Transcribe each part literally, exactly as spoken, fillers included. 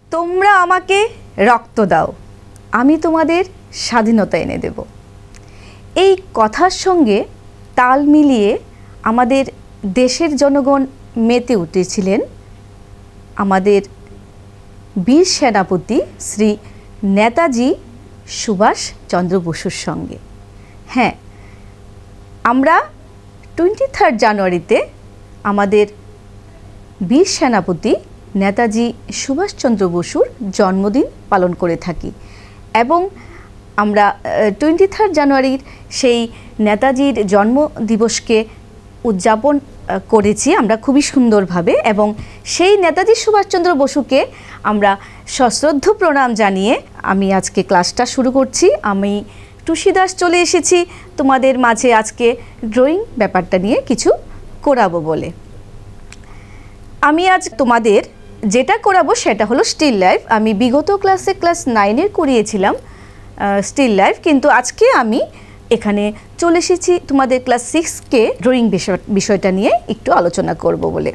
তোমরা আমাকে রক্ত দাও, আমি তোমাদের স্বাধীনতা এনে দেব। এই কথার সঙ্গে তাল মিলিয়ে আমাদের দেশের জনগণ মেতে উঠেছিলেন আমাদের বীর সেনাপতি শ্রী নেতাজি সুভাষচন্দ্র বসুর সঙ্গে। হ্যাঁ, আমরা টোয়েন্টি থার্ড জানুয়ারিতে আমাদের বীর সেনাপতি নেতাজি সুভাষচন্দ্র বসুর জন্মদিন পালন করে থাকি এবং আমরা টোয়েন্টি থার্ড জানুয়ারির সেই নেতাজির জন্মদিবসকে উদযাপন করেছি আমরা খুবই সুন্দরভাবে এবং সেই নেতাজি সুভাষচন্দ্র বসুকে আমরা সশ্রদ্ধ প্রণাম জানিয়ে আমি আজকে ক্লাসটা শুরু করছি। আমি টুসি দাস চলে এসেছি তোমাদের মাঝে আজকে ড্রয়িং ব্যাপারটা নিয়ে কিছু করাবো বলে। আমি আজ তোমাদের যেটা করাবো সেটা হলো স্টিল লাইফ। আমি বিগত ক্লাসে ক্লাস নাইনের করিয়েছিলাম স্টিল লাইফ, কিন্তু আজকে আমি এখানে চলে এসেছি তোমাদের ক্লাস সিক্সকে ড্রয়িং বিষয় বিষয়টা নিয়ে একটু আলোচনা করব বলে।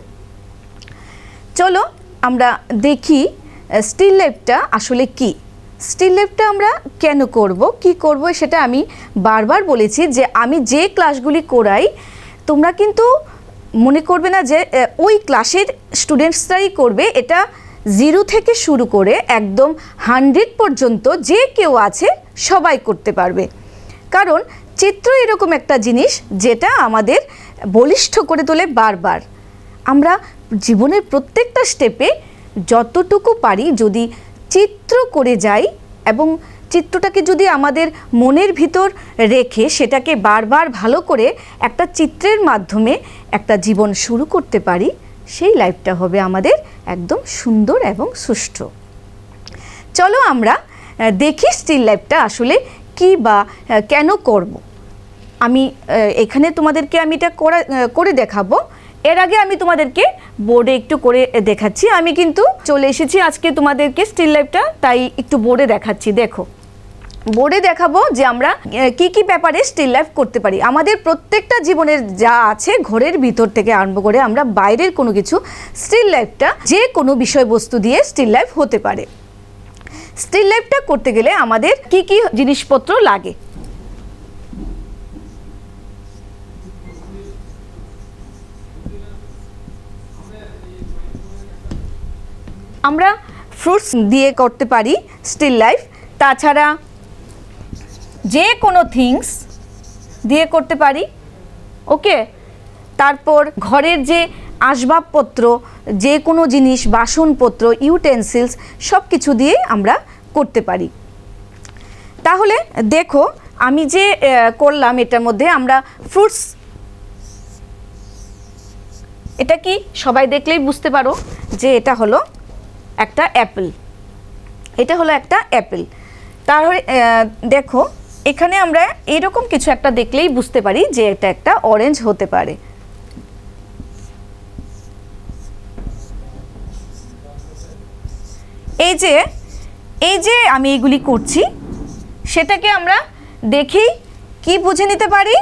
চলো আমরা দেখি স্টিল লাইফটা আসলে কি, স্টিল লাইফটা আমরা কেন করব, কি করব সেটা আমি বারবার বলেছি যে আমি যে ক্লাসগুলি করাই তোমরা কিন্তু মনে করবে না যে ওই ক্লাসের স্টুডেন্টসরাই করবে। এটা জিরো থেকে শুরু করে একদম হান্ড্রেড পর্যন্ত যে কেউ আছে সবাই করতে পারবে, কারণ চিত্র এরকম একটা জিনিস যেটা আমাদের বলিষ্ঠ করে তোলে বারবার। আমরা জীবনের প্রত্যেকটা স্টেপে যতটুকু পারি যদি চিত্র করে যাই এবং চিত্রটাকে যদি আমাদের মনের ভিতর রেখে সেটাকে বারবার ভালো করে একটা চিত্রের মাধ্যমে একটা জীবন শুরু করতে পারি, সেই লাইফটা হবে আমাদের একদম সুন্দর এবং সুষ্ঠু। চলো আমরা দেখি স্টিল লাইফটা আসলে কি বা কেন করব। আমি এখানে তোমাদেরকে আমি এটা করা করে দেখাবো। এর আগে আমি তোমাদেরকে বোর্ডে একটু করে দেখাচ্ছি। আমি কিন্তু চলে এসেছি আজকে তোমাদেরকে স্টিল লাইফটা, তাই একটু বোর্ডে দেখাচ্ছি। দেখো, বোর্ডে দেখাবো যে আমরা কি কি ব্যাপারে স্টিল লাইফ করতে পারি। আমাদের প্রত্যেকটা জীবনের যা আছে ঘরের ভিতর থেকে আরম্ভ করে আমরা বাইরের কোনো কিছু, স্টিল লাইফটা যে কোনো বিষয়বস্তু দিয়ে স্টিল লাইফ হতে পারে। স্টিল লাইফটা করতে গেলে আমাদের কি কি জিনিসপত্র লাগে। আমরা ফ্রুটস দিয়ে করতে পারি স্টিল লাইফ, তাছাড়া যে কোনো থিংস দিয়ে করতে পারি। ওকে, তারপর ঘরের যে আসবাবপত্র, যে কোনো জিনিস, বাসনপত্র, ইউটেন্সিলস সব কিছু দিয়ে আমরা করতে পারি। তাহলে দেখো আমি যে করলাম এটার মধ্যে আমরা ফ্রুটস, এটা কি সবাই দেখলেই বুঝতে পারো যে এটা হলো একটা অ্যাপেল, এটা হলো একটা অ্যাপেল। তাহলে দেখো এখানে আমরা এরকম কিছু একটা দেখলেই বুঝতে পারি যে এটা একটা অরেঞ্জ হতে পারে। এই যে এই যে আমি এগুলি করছি সেটাকে আমরা দেখি কি বুঝে নিতে পারি।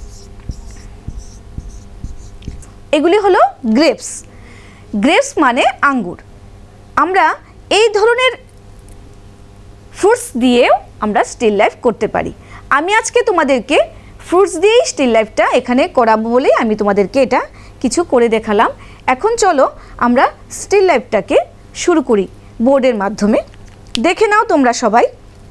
এগুলি হলো গ্রেপস। গ্রেপস মানে আঙ্গুর। আমরা এই ধরনের ফ্রুটস দিয়েও আমরা স্টিল লাইফ করতে পারি। আমি আজকে তোমাদেরকে ফ্রুটস দিয়েই স্টিল লাইফটা এখানে করাবো বলেই আমি তোমাদেরকে এটা কিছু করে দেখালাম। এখন চলো আমরা স্টিল লাইফটাকে শুরু করি বোর্ডের মাধ্যমে। দেখে নাও তোমরা সবাই।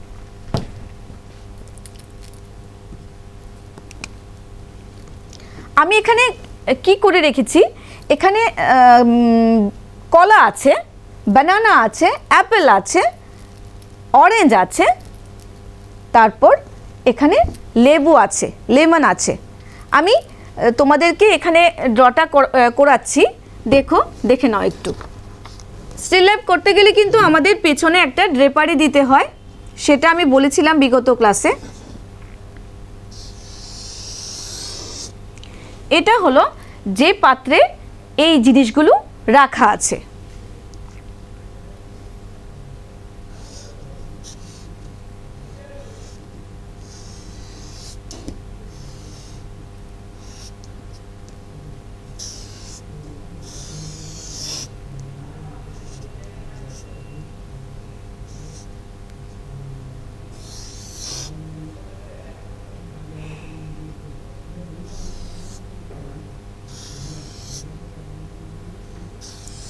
আমি এখানে কি করে রেখেছি, এখানে কলা আছে, বানানা আছে, অ্যাপেল আছে, অরেঞ্জ আছে, তারপর এখানে লেবু আছে, লেমন আছে। আমি তোমাদেরকে এখানে ড্রটা করাচ্ছি, দেখো, দেখে নাও একটু। স্টিল লাইফ করতে গেলে কিন্তু আমাদের পেছনে একটা ড্রেপারি দিতে হয়, সেটা আমি বলেছিলাম বিগত ক্লাসে। এটা হলো যে পাত্রে এই জিনিসগুলো রাখা আছে।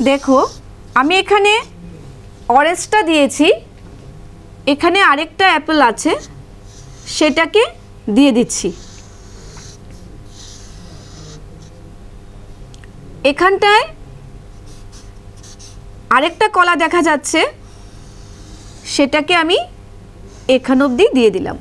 দেখো আমি এখানে অরেঞ্জটা দিয়েছি, এখানে আরেকটা অ্যাপেল আছে সেটাকে দিয়ে দিচ্ছি। এখানটায় আরেকটা কলা দেখা যাচ্ছে, সেটাকে আমি এখান অবধি দিয়ে দিলাম।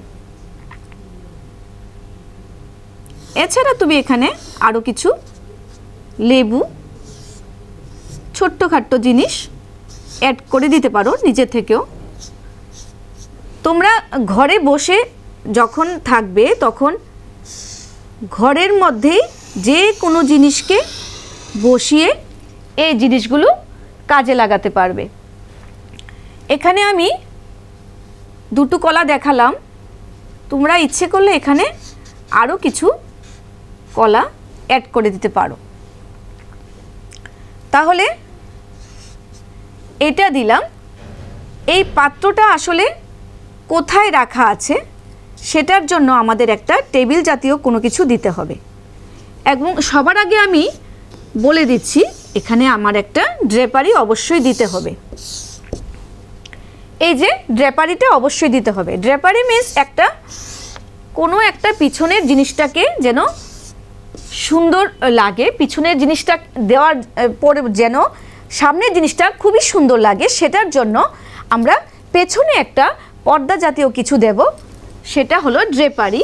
এছাড়া তুমি এখানে আরও কিছু লেবু, ছোট্টখাট্ট জিনিস অ্যাড করে দিতে পারো নিজে থেকেও। তোমরা ঘরে বসে যখন থাকবে তখন ঘরের মধ্যেই যে কোনো জিনিসকে বসিয়ে এই জিনিসগুলো কাজে লাগাতে পারবে। এখানে আমি দুটো কলা দেখালাম, তোমরা ইচ্ছে করলে এখানে আরও কিছু কলা অ্যাড করে দিতে পারো। তাহলে এটা দিলাম। এই পাত্রটা আসলে কোথায় রাখা আছে সেটার জন্য আমাদের একটা টেবিল জাতীয় কোনো কিছু দিতে হবে। এবং সবার আগে আমি বলে দিচ্ছি এখানে আমার একটা ড্রেপারি অবশ্যই দিতে হবে। এই যে ড্রেপারিটা অবশ্যই দিতে হবে। ড্রেপারি মিন্স একটা কোনো একটা পিছনের জিনিসটাকে যেন সুন্দর লাগে, পিছনের জিনিসটা দেওয়ার পরে যেন সামনের জিনিসটা খুবই সুন্দর লাগে, সেটার জন্য আমরা পেছনে একটা পর্দা জাতীয় কিছু দেব, সেটা হলো ড্রেপারি।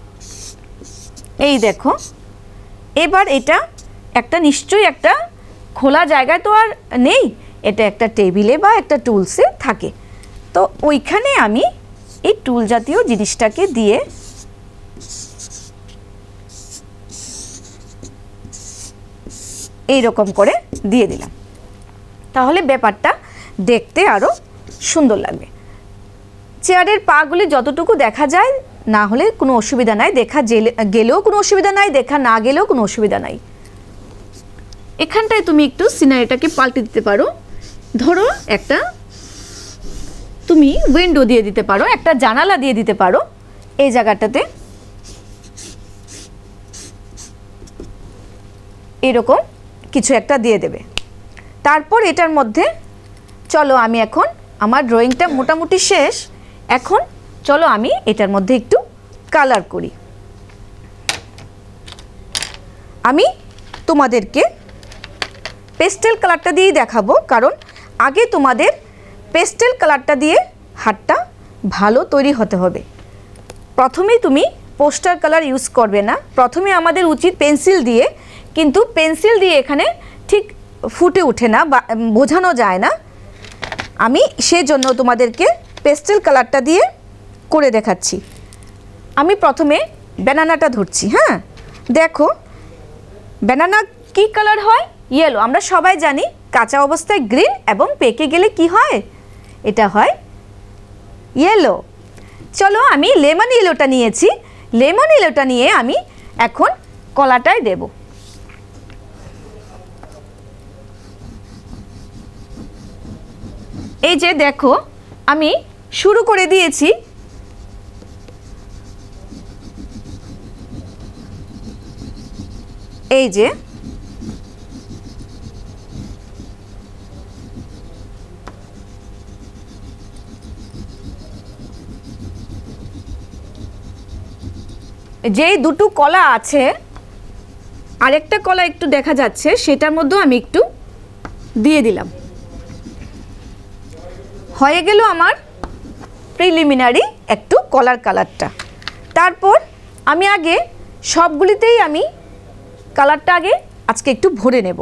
এই দেখো, এবার এটা একটা নিশ্চয়ই একটা খোলা জায়গায় তো আর নেই, এটা একটা টেবিলে বা একটা টুলসে থাকে। তো ওইখানে আমি এই টুল জাতীয় জিনিসটাকে দিয়ে এই রকম করে দিয়ে দিলাম, তাহলে ব্যাপারটা দেখতে আরও সুন্দর লাগবে। চেয়ারের পাগুলি যতটুকু দেখা যায়, না হলে কোনো অসুবিধা নাই, দেখা গেলেও কোনো অসুবিধা নাই, দেখা না গেলেও কোনো অসুবিধা নাই। এখানটায় তুমি একটু সিনারিটাকে পাল্টে দিতে পারো। ধরো একটা তুমি উইন্ডো দিয়ে দিতে পারো, একটা জানালা দিয়ে দিতে পারো এই জায়গাটাতে, এরকম কিছু একটা দিয়ে দেবে। তারপর এটার মধ্যে চলো আমি এখন, আমার ড্রয়িংটা মোটামুটি শেষ, এখন চলো আমি এটার মধ্যে একটু কালার করি। আমি তোমাদেরকে পেস্টেল কালারটা দিয়েই দেখাবো, কারণ আগে তোমাদের পেস্টেল কালারটা দিয়ে হাতটা ভালো তৈরি হতে হবে। প্রথমেই তুমি পোস্টার কালার ইউজ করবে না, প্রথমে আমাদের উচিত পেন্সিল দিয়ে, কিন্তু পেন্সিল দিয়ে এখানে ঠিক ফুটে ওঠে না বা বোঝানো যায় না। আমি সেজন্য তোমাদেরকে পেস্টেল কালারটা দিয়ে করে দেখাচ্ছি। আমি প্রথমে ব্যানানাটা ধরছি। হ্যাঁ, দেখো ব্যানানা কি কালার হয়? ইয়েলো। আমরা সবাই জানি কাঁচা অবস্থায় গ্রিন এবং পেকে গেলে কি হয়? এটা হয় ইয়েলো। চলো আমি লেমন ইয়েলোটা নিয়েছি, লেমন ইয়েলোটা নিয়ে আমি এখন কলাটায় দেব। এই যে দেখো আমি শুরু করে দিয়েছি। এই যে যেই দুটো কলা আছে, আরেকটা কলা একটু দেখা যাচ্ছে, সেটার মধ্যেও আমি একটু দিয়ে দিলাম। হয়ে গেল আমার প্রিলিমিনারি একটু কলার কালারটা। তারপর আমি আগে সবগুলিতেই আমি কালারটা আগে আজকে একটু ভরে নেব।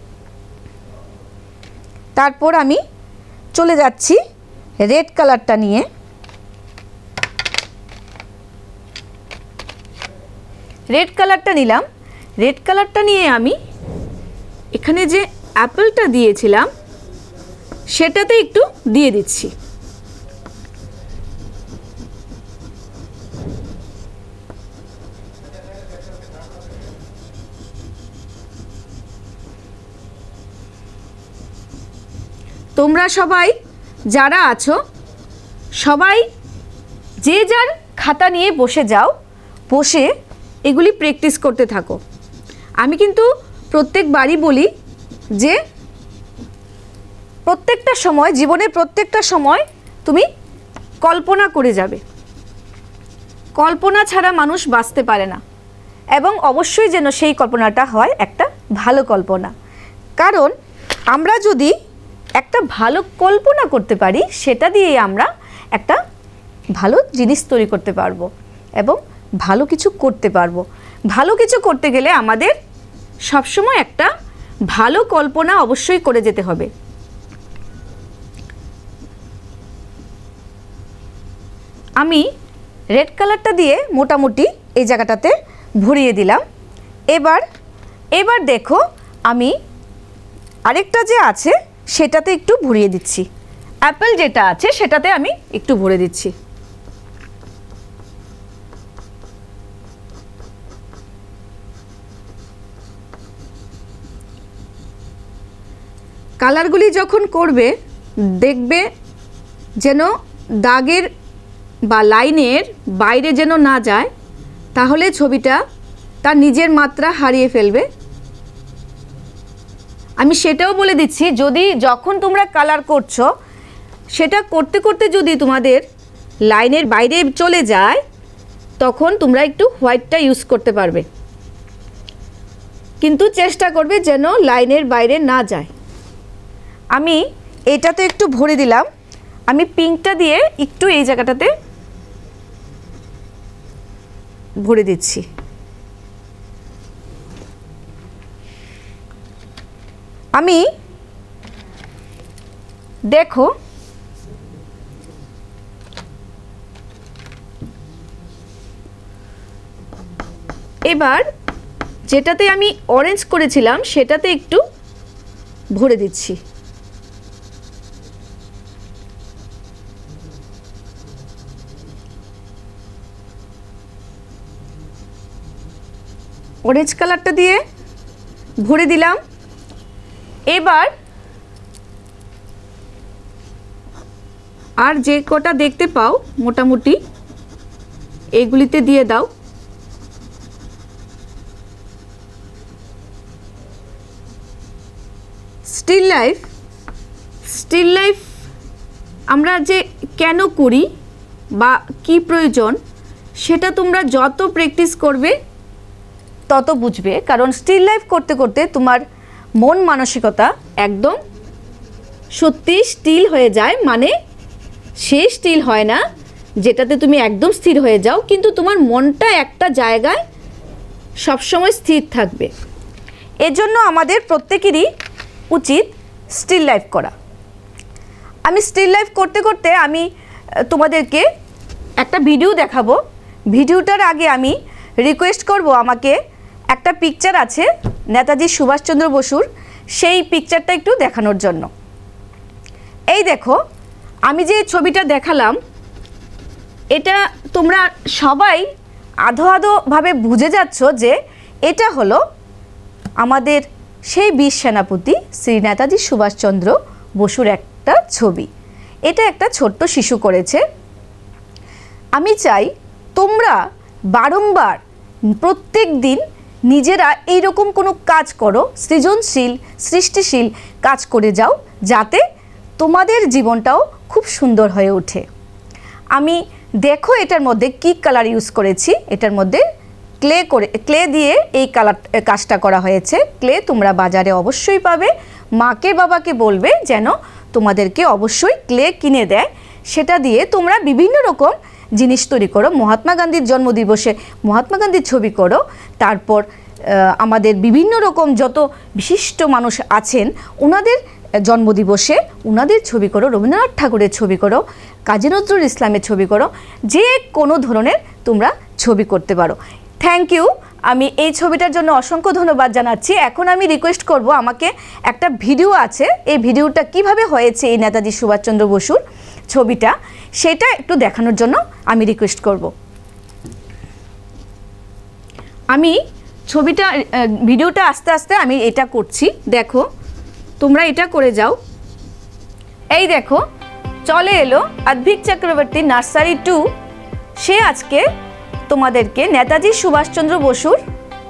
তারপর আমি চলে যাচ্ছি রেড কালারটা নিয়ে। রেড কালারটা নিলাম, রেড কালারটা নিয়ে আমি এখানে যে অ্যাপেলটা দিয়েছিলাম সেটাতে একটু দিয়ে দিচ্ছি। তোমরা সবাই যারা আছো সবাই যে যার খাতা নিয়ে বসে যাও, বসে এগুলি প্র্যাকটিস করতে থাকো। আমি কিন্তু প্রত্যেকবারই বলি যে প্রত্যেকটা সময়, জীবনের প্রত্যেকটা সময় তুমি কল্পনা করে যাবে। কল্পনা ছাড়া মানুষ বাঁচতে পারে না, এবং অবশ্যই যেন সেই কল্পনাটা হয় একটা ভালো কল্পনা। কারণ আমরা যদি একটা ভালো কল্পনা করতে পারি, সেটা দিয়েই আমরা একটা ভালো জিনিস তৈরি করতে পারবো এবং ভালো কিছু করতে পারবো। ভালো কিছু করতে গেলে আমাদের সবসময় একটা ভালো কল্পনা অবশ্যই করে যেতে হবে। আমি রেড কালারটা দিয়ে মোটামুটি এই জায়গাটাতে ভরিয়ে দিলাম। এবার এবার দেখো আমি আরেকটা যে আছে সেটাতে একটু ভরিয়ে দিচ্ছি। অ্যাপেল যেটা আছে সেটাতে আমি একটু ভরে দিচ্ছি। কালারগুলি যখন করবে দেখবে যেন দাগের বা লাইনের বাইরে যেন না যায়, তাহলে ছবিটা তার নিজের মাত্রা হারিয়ে ফেলবে। আমি সেটাও বলে দিচ্ছি, যদি যখন তোমরা কালার করছো সেটা করতে করতে যদি তোমাদের লাইনের বাইরে চলে যায়, তখন তোমরা একটু হোয়াইটটা ইউজ করতে পারবে, কিন্তু চেষ্টা করবে যেন লাইনের বাইরে না যায়। আমি এটাতে একটু ভরে দিলাম। আমি পিঙ্কটা দিয়ে একটু এই জায়গাটাতে ভরে দিচ্ছি। আমি দেখো এবার যেটাতে আমি অরেঞ্জ করেছিলাম সেটাতে একটু ভরে দিচ্ছি। অরেঞ্জ কালারটা দিয়ে ভরে দিলাম। এবার আর যে কটা দেখতে পাও মোটামুটি এগুলিতে দিয়ে দাও। স্টিল লাইফ স্টিল লাইফ আমরা যে কেন করি বা কি প্রয়োজন, সেটা তোমরা যত প্র্যাকটিস করবে তত বুঝবে। কারণ স্টিল লাইফ করতে করতে তোমার মন মানসিকতা একদম সত্যি স্টিল হয়ে যায়। মানে সে স্টিল হয় না যেটাতে তুমি একদম স্থির হয়ে যাও, কিন্তু তোমার মনটা একটা জায়গায় সবসময় স্থির থাকবে। এজন্য আমাদের প্রত্যেকেরই উচিত স্টিল লাইফ করা। আমি স্টিল লাইফ করতে করতে আমি তোমাদেরকে একটা ভিডিও দেখাবো। ভিডিওটার আগে আমি রিকোয়েস্ট করব, আমাকে একটা পিকচার আছে নেতাজি সুভাষচন্দ্র বসুর, সেই পিকচারটা একটু দেখানোর জন্য। এই দেখো আমি যে ছবিটা দেখালাম, এটা তোমরা সবাই আধো আধোভাবে বুঝে যাচ্ছ যে এটা হলো আমাদের সেই বীর সেনাপতি শ্রী নেতাজি সুভাষচন্দ্র বসুর একটা ছবি। এটা একটা ছোট্ট শিশু করেছে। আমি চাই তোমরা বারংবার প্রত্যেক দিন নিজেরা এইরকম কোনো কাজ করো, সৃজনশীল সৃষ্টিশীল কাজ করে যাও, যাতে তোমাদের জীবনটাও খুব সুন্দর হয়ে ওঠে। আমি দেখো এটার মধ্যে কি কালার ইউজ করেছি। এটার মধ্যে ক্লে করে ক্লে দিয়ে এই কালার কাজটা করা হয়েছে। ক্লে তোমরা বাজারে অবশ্যই পাবে। মাকে বাবাকে বলবে যেন তোমাদেরকে অবশ্যই ক্লে কিনে দেয়, সেটা দিয়ে তোমরা বিভিন্ন রকম জিনিস তৈরি করো। মহাত্মা গান্ধীর জন্মদিবসে মহাত্মা গান্ধীর ছবি করো, তারপর আমাদের বিভিন্ন রকম যত বিশিষ্ট মানুষ আছেন ওনাদের জন্মদিবসে ওনাদের ছবি করো, রবীন্দ্রনাথ ঠাকুরের ছবি করো, কাজী নজরুল ইসলামের ছবি করো, যে কোনো ধরনের তোমরা ছবি করতে পারো। Thank you. আমি এই ছবিটার জন্য অসংখ্য ধন্যবাদ জানাচ্ছি। এখন আমি রিকোয়েস্ট করব, আমাকে একটা ভিডিও আছে, এই ভিডিওটা কিভাবে হয়েছে এই নেতাজি সুভাষচন্দ্র বসুর ছবিটা, সেটা একটু দেখানোর জন্য আমি রিকোয়েস্ট করব। আমি ছবিটা ভিডিওটা আস্তে আস্তে আমি এটা করছি, দেখো তোমরা এটা করে যাও। এই দেখো চলে এলো অদ্ভিক চক্রবর্তী নার্সারি টু। সে আজকে তোমাদেরকে নেতাজি সুভাষচন্দ্র বসুর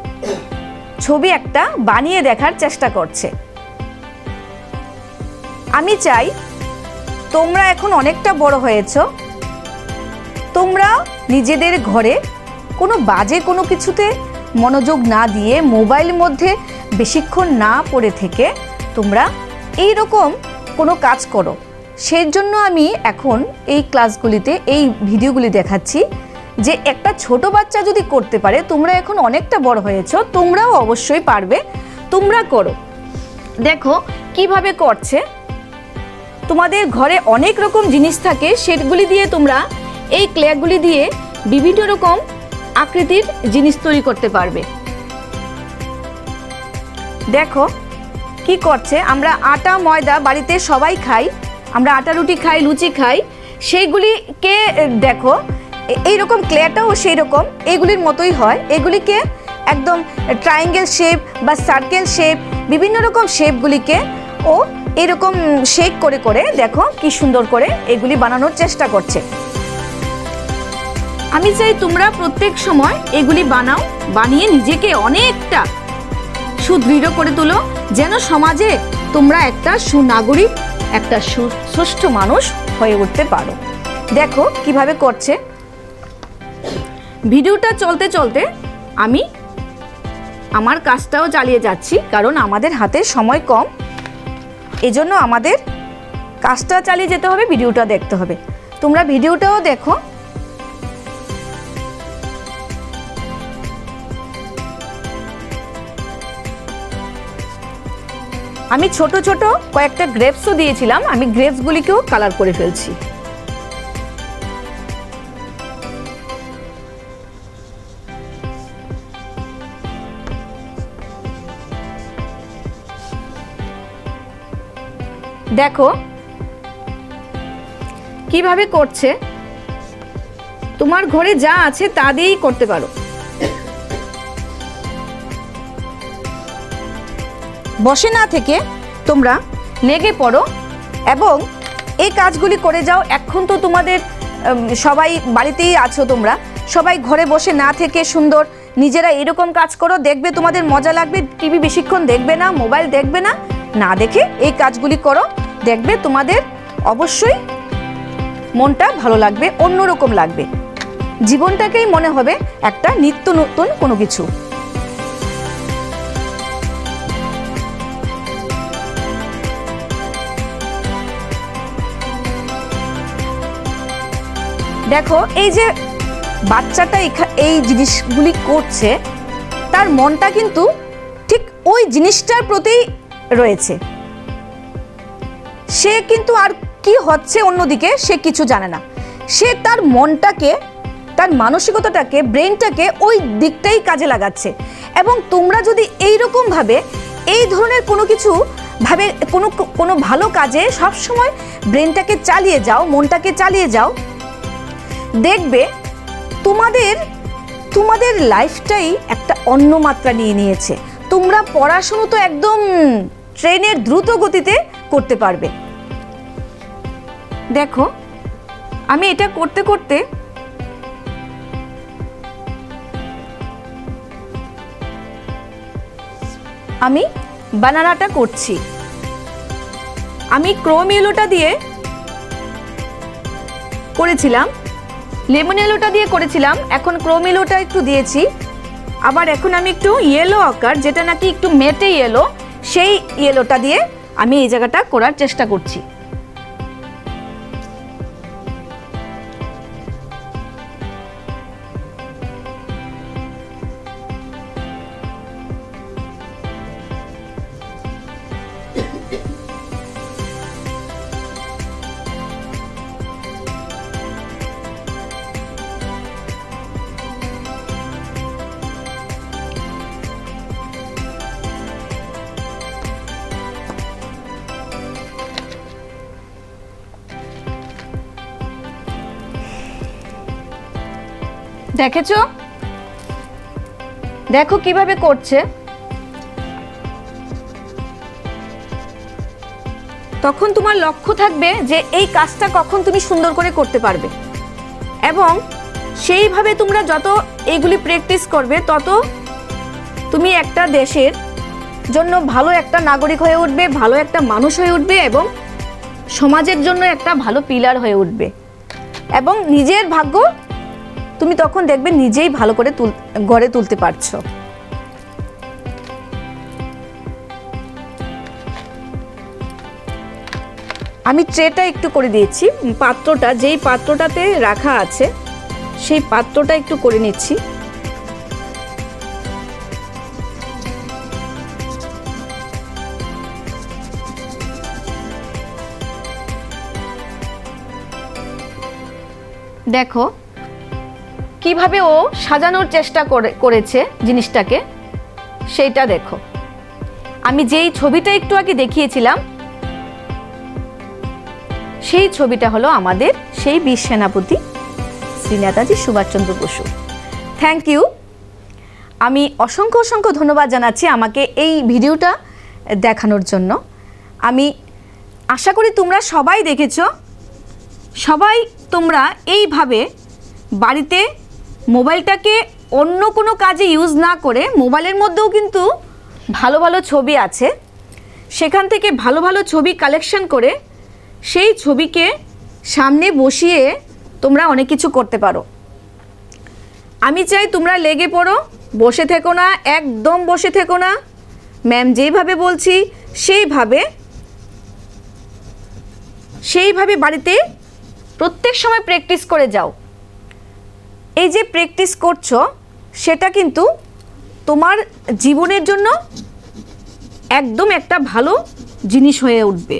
ছবি একটা বানিয়ে দেখার চেষ্টা করছে। আমি চাই তোমরা এখন অনেকটা বড় হয়েছো, তোমরা নিজেদের ঘরে কোনো বাজে কোনো কিছুতে মনোযোগ না দিয়ে মোবাইলের মধ্যে বেশিক্ষণ না পড়ে থেকে তোমরা এই রকম কোনো কাজ করো। সেই জন্য আমি এখন এই ক্লাসগুলিতে এই ভিডিওগুলি দেখাচ্ছি যে একটা ছোট বাচ্চা যদি করতে পারে, তোমরা এখন অনেকটা বড় হয়েছো, তোমরাও অবশ্যই পারবে, তোমরা করো। দেখো কিভাবে করছে। তোমাদের ঘরে অনেক রকম জিনিস থাকে, সেগুলি দিয়ে তোমরা এই ক্লেগুলি দিয়ে বিভিন্ন রকম আকৃতির জিনিস তৈরি করতে পারবে। দেখো কি করছে। আমরা আটা ময়দা বাড়িতে সবাই খাই, আমরা আটা রুটি খাই, লুচি খাই, সেইগুলিকে দেখো এইরকম ক্লেটাও সেই রকম এইগুলির মতোই হয়। এগুলিকে একদম ট্রায়াঙ্গেল শেপ বা সার্কেল শেপ, বিভিন্ন রকম শেপগুলিকে ও এরকম শেক করে করে দেখো কি সুন্দর করে এগুলি বানানোর চেষ্টা করছে। আমি চাই তোমরা প্রত্যেক সময় এগুলি বানাও, বানিয়ে নিজেকে অনেকটা সুদৃঢ় করে তোলো, যেন সমাজে তোমরা একটা সুনাগরিক, একটা সুষ্ঠু মানুষ হয়ে উঠতে পারো। দেখো কিভাবে করছে। ভিডিওটা চলতে চলতে আমি আমার কাজটাও চালিয়ে যাচ্ছি, কারণ আমাদের হাতে সময় কম, এজন্য আমাদের কাজটা চালিয়ে যেতে হবে, ভিডিওটা দেখতে হবে। তোমরা ভিডিওটাও দেখো। আমি ছোট ছোট কয়েকটা গ্রেপসও দিয়েছিলাম, আমি গ্রেপসগুলিকেও কালার করে ফেলছি। দেখো কিভাবে করছে। তোমার ঘরে যা আছে তা দিয়েই করতে পারো। বসে না থেকে তোমরা লেগে পড়ো এবং এই কাজগুলি করে যাও। এখন তো তোমাদের সবাই বাড়িতেই আছো, তোমরা সবাই ঘরে বসে না থেকে সুন্দর নিজেরা এরকম কাজ করো, দেখবে তোমাদের মজা লাগবে। টিভি বেশিক্ষণ দেখবে না, মোবাইল দেখবে না, না দেখে এই কাজগুলি করো, দেখবে তোমাদের অবশ্যই মনটা ভালো লাগবে, অন্যরকম লাগবে, জীবনটাকেই মনে হবে একটা নিত্য নতুন কোনো কিছু। দেখো এই যে বাচ্চাটা এই জিনিসগুলি করছে, তার মনটা কিন্তু ঠিক ওই জিনিসটার প্রতি রয়েছে। সে কিন্তু আর কি হচ্ছে অন্যদিকে সে কিছু জানে না, সে তার মনটাকে, তার মানসিকতাটাকে, ব্রেনটাকে ওই দিকটাই কাজে লাগাচ্ছে। এবং তোমরা যদি এইরকম ভাবে এই ধরনের কোনো কিছু ভাবে কোনো কোনো ভালো কাজে সবসময় ব্রেনটাকে চালিয়ে যাও, মনটাকে চালিয়ে যাও, দেখবে তোমাদের তোমাদের লাইফটাই একটা অন্য মাত্রা নিয়ে নিয়েছে। তোমরা পড়াশোনা তো একদম ট্রেনের দ্রুত গতিতে করতে পারবে। দেখো আমি এটা করতে করতে আমি বানানাটা করছি। আমি ক্রোম ইয়েলোটা দিয়ে করেছিলাম, লেমন ইয়েলোটা দিয়ে করেছিলাম, এখন ক্রোম ইয়েলোটা একটু দিয়েছি। আবার এখন আমি একটু ইয়েলো আকার, যেটা নাকি একটু মেটে ইয়েলো, সেই ইয়েলোটা দিয়ে আমি এই জায়গাটা করার চেষ্টা করছি। দেখেছো? দেখো কিভাবে করছে। তখন তোমার লক্ষ্য থাকবে যে এই কাজটা কখন তুমি সুন্দর করে করতে পারবে, এবং সেইভাবে তোমরা যত এইগুলি প্র্যাকটিস করবে তত তুমি একটা দেশের জন্য ভালো একটা নাগরিক হয়ে উঠবে, ভালো একটা মানুষ হয়ে উঠবে, এবং সমাজের জন্য একটা ভালো পিলার হয়ে উঠবে এবং নিজের ভাগ্য তুমি তখন দেখবে নিজেই ভালো করে তুল গড়ে তুলতে পারছো। আমি ট্রেটা একটু করে দিয়েছি, পাত্রটা যেই পাত্রটাতে রাখা আছে সেই পাত্রটা একটু করে নিচ্ছি। দেখো কিভাবে ও সাজানোর চেষ্টা করে করেছে জিনিসটাকে, সেইটা দেখো। আমি যেই ছবিটা একটু আগে দেখিয়েছিলাম সেই ছবিটা হলো আমাদের সেই বীর সেনাপতি শ্রী নেতাজি সুভাষচন্দ্র বসু। Thank you. আমি অসংখ্য অসংখ্য ধন্যবাদ জানাচ্ছি আমাকে এই ভিডিওটা দেখানোর জন্য। আমি আশা করি তোমরা সবাই দেখেছো। সবাই তোমরা এইভাবে বাড়িতে মোবাইলটাকে অন্য কোনো কাজে ইউজ না করে, মোবাইলের মধ্যেও কিন্তু ভালো ভালো ছবি আছে, সেখান থেকে ভালো ভালো ছবি কালেকশন করে সেই ছবিকে সামনে বসিয়ে তোমরা অনেক কিছু করতে পারো। আমি চাই তোমরা লেগে পড়ো, বসে থেকো না, একদম বসে থেকো না। ম্যাম যেইভাবে বলছি সেইভাবে সেইভাবে বাড়িতে প্রত্যেক সময় প্র্যাকটিস করে যাও। এই যে প্র্যাকটিস করছো সেটা কিন্তু তোমার জীবনের জন্য একদম একটা ভালো জিনিস হয়ে উঠবে।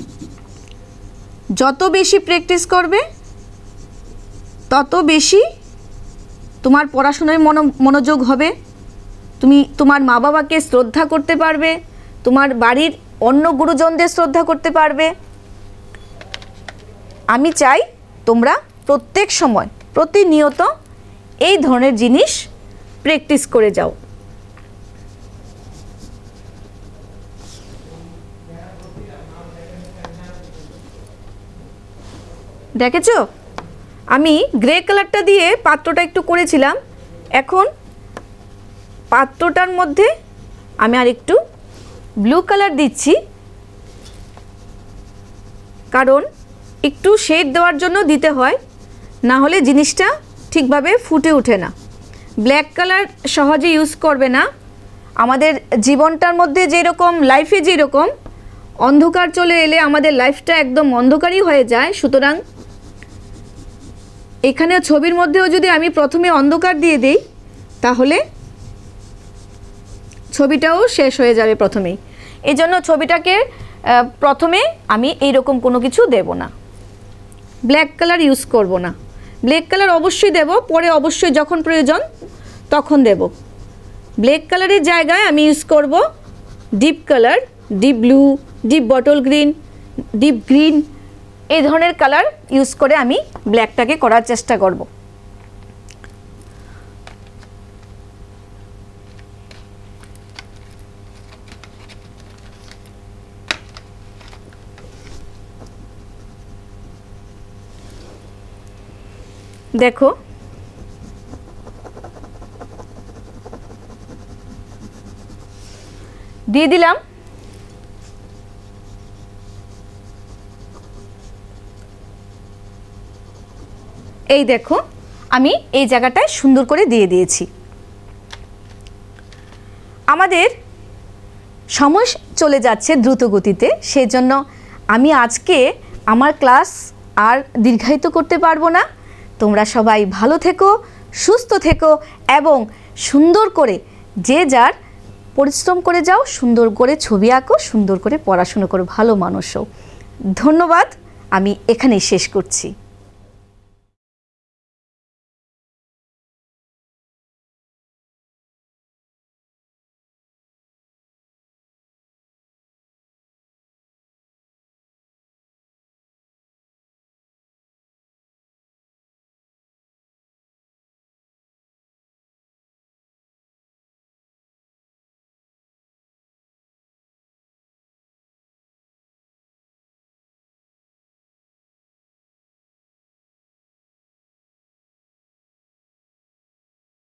যত বেশি প্র্যাকটিস করবে তত বেশি তোমার পড়াশোনায় মনো মনোযোগ হবে, তুমি তোমার মা বাবাকে শ্রদ্ধা করতে পারবে, তোমার বাড়ির অন্য গুরুজনদের শ্রদ্ধা করতে পারবে। আমি চাই তোমরা প্রত্যেক সময় প্রতিনিয়ত এই ধরনের জিনিস প্র্যাকটিস করে যাও। দেখেছো আমি গ্রে কালারটা দিয়ে পাত্রটা একটু করেছিলাম, এখন পাত্রটার মধ্যে আমি আর একটু ব্লু কালার দিচ্ছি, কারণ একটু শেড দেওয়ার জন্য দিতে হয়, না হলে জিনিসটা ঠিকভাবে ফুটে ওঠে না। ব্ল্যাক কালার সহজে ইউজ করবে না। আমাদের জীবনটার মধ্যে যেরকম লাইফে যেরকম অন্ধকার চলে এলে আমাদের লাইফটা একদম অন্ধকারই হয়ে যায়, সুতরাং এখানে ছবির মধ্যেও যদি আমি প্রথমে অন্ধকার দিয়ে দিই তাহলে ছবিটাও শেষ হয়ে যাবে প্রথমেই। এই জন্য ছবিটাকে প্রথমে আমি এইরকম কোনো কিছু দেব না, ব্ল্যাক কালার ইউজ করব না। ব্ল্যাক কালার অবশ্যই দেব, পরে অবশ্যই যখন প্রয়োজন তখন দেব। ব্ল্যাক কালারের জায়গায় আমি ইউজ করব deep colour, deep blue, deep bottle green, deep green, এই ধরনের কালার ইউজ করে আমি ব্ল্যাকটাকে করার চেষ্টা করব। দেখো দিয়ে দিলাম এই দেখো আমি এই জায়গাটায় সুন্দর করে দিয়ে দিয়েছি। আমাদের সময় চলে যাচ্ছে দ্রুত গতিতে, সেজন্য আমি আজকে আমার ক্লাস আর দীর্ঘায়িত করতে পারবো না। তোমরা সবাই ভালো থেকো, সুস্থ থেকো এবং সুন্দর করে যে যার পরিশ্রম করে যাও, সুন্দর করে ছবি আঁকো, সুন্দর করে পড়াশুনো করো, ভালো মানুষ হও। ধন্যবাদ, আমি এখানেই শেষ করছি।